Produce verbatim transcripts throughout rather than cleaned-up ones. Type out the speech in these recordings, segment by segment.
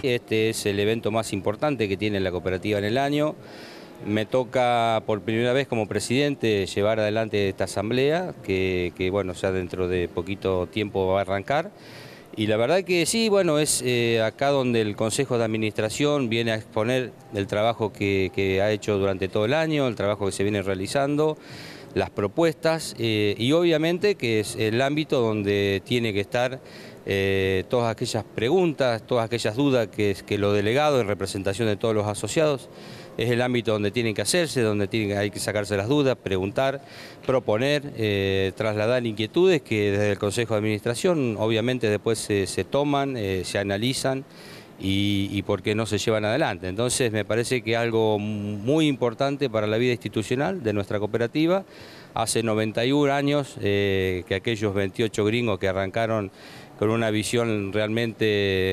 Este es el evento más importante que tiene la cooperativa en el año. Me toca por primera vez como presidente llevar adelante esta asamblea, que, que bueno, ya dentro de poquito tiempo va a arrancar. Y la verdad que sí, bueno, es eh, acá donde el Consejo de Administración viene a exponer el trabajo que, que ha hecho durante todo el año, el trabajo que se viene realizando, las propuestas eh, y obviamente que es el ámbito donde tiene que estar eh, todas aquellas preguntas, todas aquellas dudas que, que los delegados en representación de todos los asociados, es el ámbito donde tienen que hacerse, donde tienen, hay que sacarse las dudas, preguntar, proponer, eh, trasladar inquietudes que desde el Consejo de Administración obviamente después se, se toman, eh, se analizan y, y por qué no se llevan adelante. Entonces me parece que algo muy importante para la vida institucional de nuestra cooperativa. Hace noventa y un años eh, que aquellos veintiocho gringos que arrancaron con una visión realmente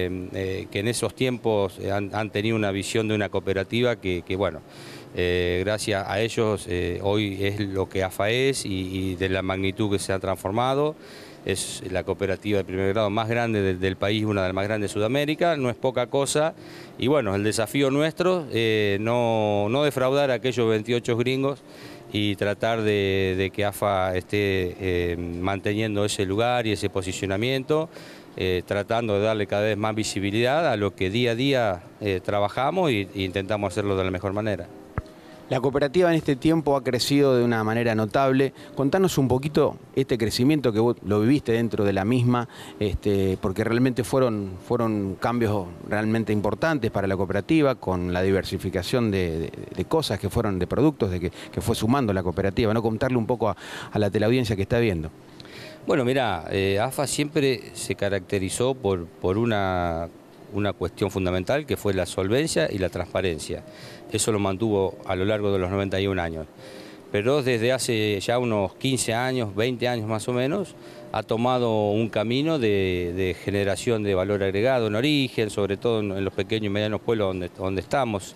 eh, que en esos tiempos han, han tenido una visión de una cooperativa que, que bueno, eh, gracias a ellos eh, hoy es lo que A F A es y, y de la magnitud que se ha transformado. Es la cooperativa de primer grado más grande del, del país, una de las más grandes de Sudamérica, no es poca cosa. Y bueno, el desafío nuestro, eh, no, no defraudar a aquellos veintiocho gringos y tratar de, de que A F A esté eh, manteniendo ese lugar y ese posicionamiento, eh, tratando de darle cada vez más visibilidad a lo que día a día eh, trabajamos e intentamos hacerlo de la mejor manera. La cooperativa en este tiempo ha crecido de una manera notable. Contanos un poquito este crecimiento que vos lo viviste dentro de la misma, este, porque realmente fueron, fueron cambios realmente importantes para la cooperativa, con la diversificación de, de, de cosas que fueron, de productos de que, que fue sumando la cooperativa, ¿no? Contarle un poco a, a la teleaudiencia que está viendo. Bueno, mira, eh, A F A siempre se caracterizó por, por una... una cuestión fundamental que fue la solvencia y la transparencia. Eso lo mantuvo a lo largo de los noventa y un años. Pero desde hace ya unos quince años, veinte años más o menos, ha tomado un camino de, de generación de valor agregado en origen, sobre todo en los pequeños y medianos pueblos donde, donde estamos.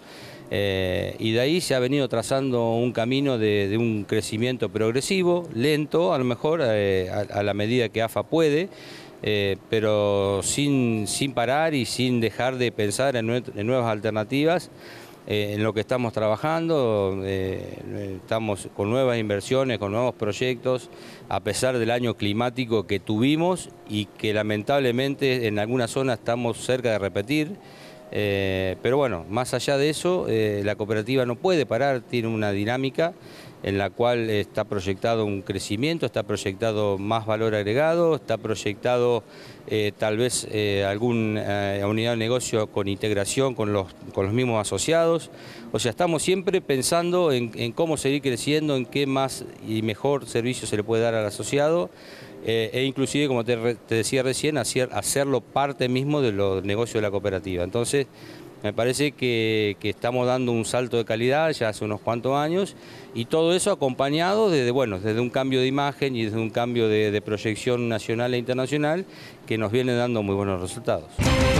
Eh, y de ahí se ha venido trazando un camino de, de un crecimiento progresivo, lento a lo mejor, eh, a, a la medida que A F A puede, Eh, pero sin, sin parar y sin dejar de pensar en, en nuevas alternativas, eh, en lo que estamos trabajando. Eh, estamos con nuevas inversiones, con nuevos proyectos, a pesar del año climático que tuvimos y que lamentablemente en algunas zonas estamos cerca de repetir. Eh, pero bueno, más allá de eso, eh, la cooperativa no puede parar, tiene una dinámica en la cual está proyectado un crecimiento, está proyectado más valor agregado, está proyectado eh, tal vez eh, alguna eh, unidad de negocio con integración con los, con los mismos asociados. O sea, estamos siempre pensando en, en cómo seguir creciendo, en qué más y mejor servicio se le puede dar al asociado. Eh, e inclusive, como te, te decía recién, hacer, hacerlo parte mismo de los negocios de la cooperativa. Entonces, me parece que, que estamos dando un salto de calidad ya hace unos cuantos años y todo eso acompañado desde, bueno, desde un cambio de imagen y desde un cambio de, de proyección nacional e internacional que nos viene dando muy buenos resultados.